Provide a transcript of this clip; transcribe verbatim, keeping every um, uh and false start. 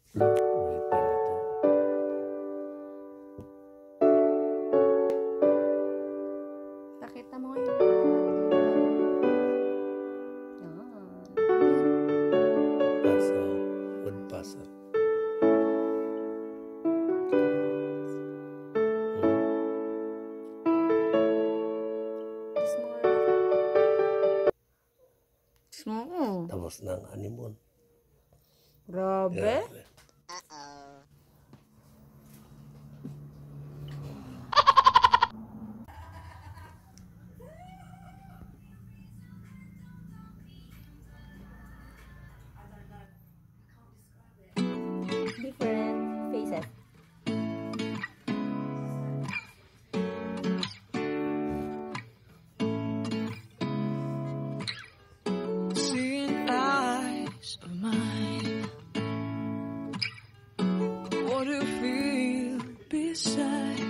Pakita mo ngayon. Pass out. Would pass out. Small. Tapos ng honeymoon. Grabe. Grabe. Uh-oh. Different faces. Seeing eyes of mine, what do you feel beside?